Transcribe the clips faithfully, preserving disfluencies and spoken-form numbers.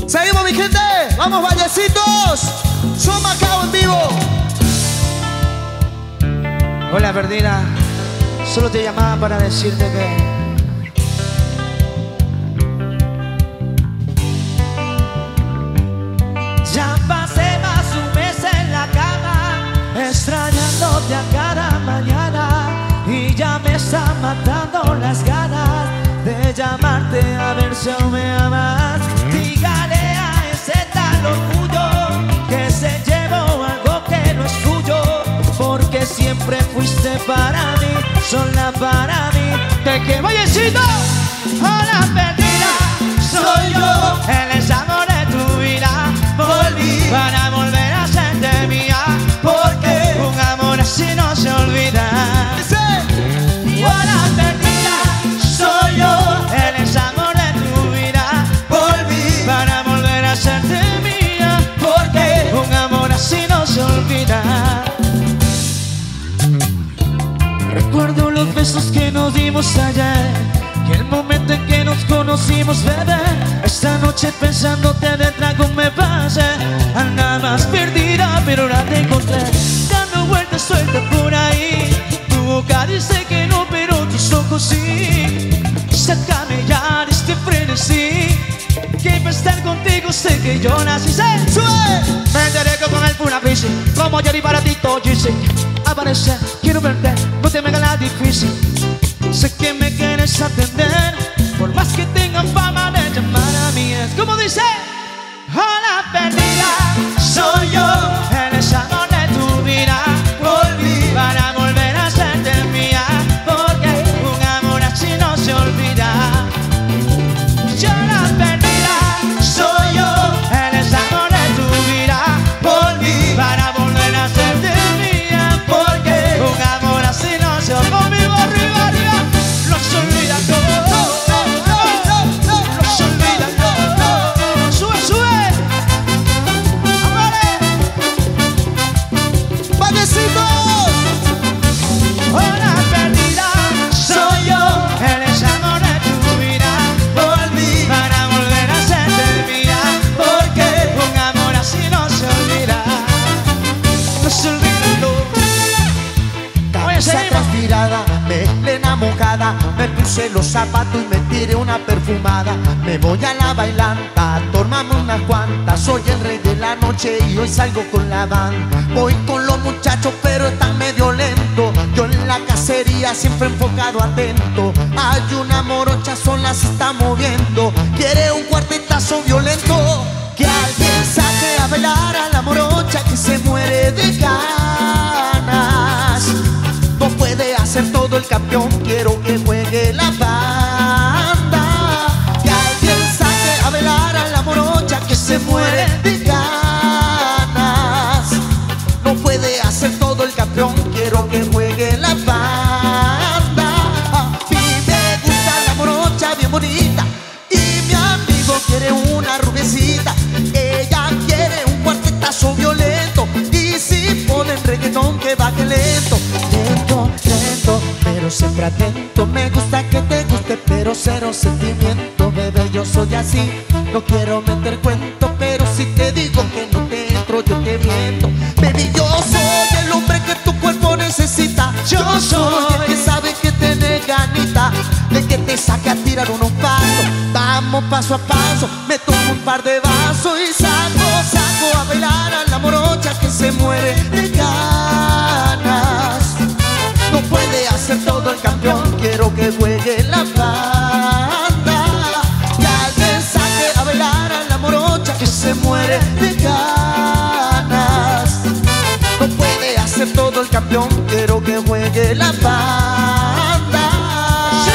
Seguimos, mi gente. Vamos, Vallecitos. Son Macao en vivo. Hola, perdida. Solo te llamaba para decirte que ya pasé más un mes en la cama, extrañándote a cada mañana, y ya me están matando las ganas de llamarte a ver si aún me amas. Dígale a ese tal orgullo que se llevó algo que no es tuyo, porque siempre fuiste para mí, sola para mí. Te que Vallecito, hola perdida, soy yo, el desamor de tu vida. Volví para volver a serte mía, porque un amor así no se olvida. Hola perdida, soy yo, el desamor de tu vida. Volví para volver a serte mía, porque un amor así no se olvida. Recuerdo los besos que nos dimos ayer y el momento en que nos conocimos, bebé. Esta noche pensándote de trago me pasé. Andabas perdida pero ahora te encontré, dando vueltas sueltas por ahí. Tu boca dice que no, pero tus ojos sí. Sácame ya de este frenesí, que para estar contigo sé que yo nací. ¡Sé! ¡Sube! Me enteré que con el pura bici, como Jerry para ti todo dice. Aparece, quiero verte, no te me hagas la difícil. Sé que me quieres atender, por más que tengan fama de llamar a mí. Es como dice, hola perdida, soy yo, el amor de tu vida. Volví para volver a serte mía, porque un amor así no se olvida. Yo la perdida, soy yo, el amor de tu vida. Volví para volver a serte mía, porque un amor así no se olvida. Conmigo arriba, arriba, no se olvida, no, no, no, no se olvida, no, no. Sube, sube. Amore. Vallecitos. Hola perdida, soy yo, el amor de tu vida. Volví para volver a serte mía, porque un amor así no se olvida. No se olvida, no. Camisa transpirada, melena mojada, me puse los zapatos y me tiré una perfumada. Me voy a la bailanta, tómame unas cuantas. Soy el rey de la noche y hoy salgo con la banda. Voy con los muchachos pero están medio lento. Yo en la cacería siempre enfocado, atento. Hay una morocha sola se está moviendo, quiere un cuartetazo violento. Que alguien saque a bailar a la morocha que se muere de ganas. No puede hacer todo el campeón, quiero que juegue la banda. Que alguien saque a bailar a la morocha que se muere de ganas. No puede hacer todo el campeón, quiero que juegue la banda. A mí me gusta la morocha bien bonita y mi amigo quiere una rubiecita. Ella quiere un cuartetazo violento y si ponen reggaetón que baje lento. Lento, lento, pero siempre atento. Me gusta que te guste, pero cero sentimiento. Bebé, yo soy así, no quiero meter cuento, pero si te digo que no te entro, yo te miento. Baby, yo soy el hombre que tu cuerpo necesita. Yo soy el que sabe que tiene ganita de que te saque a tirar unos pasos. Vamos paso a paso, me tomo un par de vasos y saco, saco a bailar a la morocha que se muere de ganas. No puede hacer todo el campeón, quiero que juegue la banda. Que alguien saque a bailar a la morocha que se muere de ganas. No puede hacer todo el campeón, quiero que juegue la banda. ¡Sí!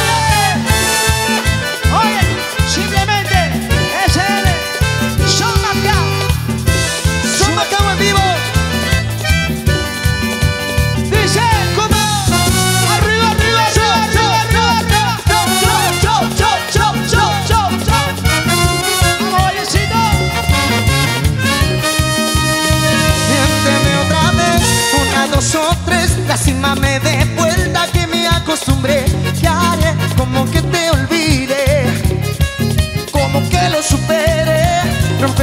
Oye, simplemente es él, Son Macao. Son Macao en vivo. Dice, ¿cómo? Arriba, arriba, arriba, arriba, arriba, arriba. Chau, chau, chau, chau, chau, chau. Vamos, Vallecito. Miénteme otra vez, una, dos o tres. La cima me dé vuelta que me acostumbré. Que haré como que te olvide, como que lo supere. No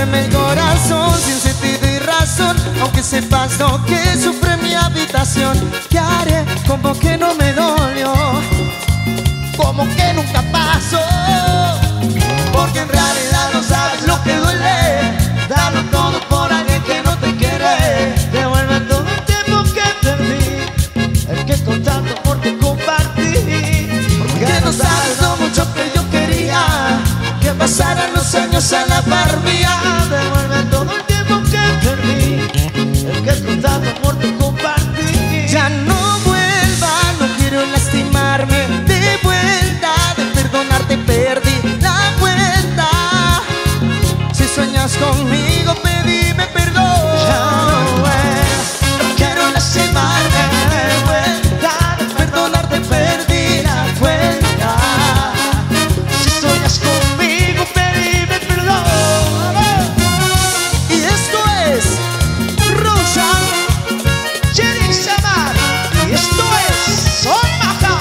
aunque sepas lo que sufre mi habitación. ¿Qué haré? Como que no me dolió, como que nunca pasó, porque en realidad no sabes lo que duele, darlo todo por alguien que no te quiere. Devuelve todo el tiempo que perdí, el que con tanto amor te compartí. Porque no sabes lo mucho que yo quería que pasaran los años a la par mía. Devuelve todo el tiempo que perdí, el que con tanto amor te compartí. Ya no vuelva, no quiero lastimarme. De vuelta, de perdonarte perdí la cuenta. Si sueñas conmigo, pedime perdón. Ya no vuelvas, no quiero lastimarme. De vuelta, de perdonarte perdí la cuenta. si sueñas conmigo, pedime perdón. Y esto es Roshan, Jerry Samar, y esto es Son Maja.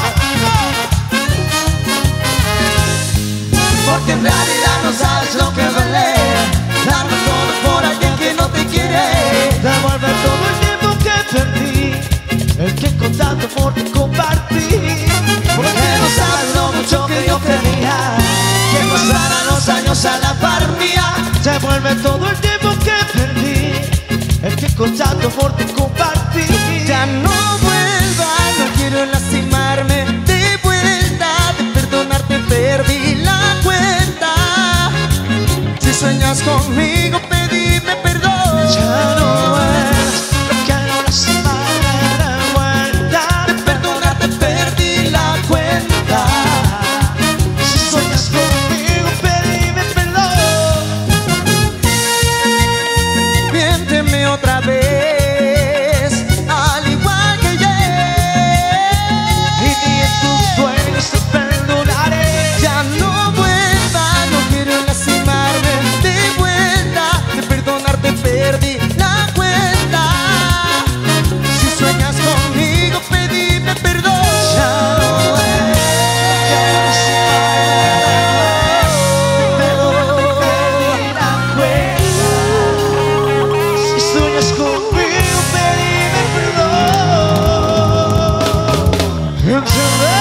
porque en realidad no sabes lo que duele, darlo todo por alguien que no te quiere. Devuelve todo el tiempo que perdí, el que con tanto amor te compartí. Porque no sabes lo mucho que yo quería que pasaran los años a la par mía. Devuelve todo el tiempo que perdí, el que con tanto amor te compartí. Ya no vuelva, no quiero lastimarme. De vuelta, de perdonarte perdí la cuenta. Si sueñas conmigo, pedime perdón. Ya no vuelvas, no quiero lastimarme. De vuelta, de perdonarte perdí la cuenta. si sueñas conmigo, pedime perdón. Miénteme otra vez, al igual que ayer, Y ni en tus sueños te perdonaré. ya no vuelva, no quiero lastimarme. De vuelta, de perdonarte perdí la cuenta. Si sueñas conmigo, pedime perdón. Ya no vuelvas, no quiero lastimarme. Perdóname, pedí la cuenta. Si sueñas conmigo, pedime perdón.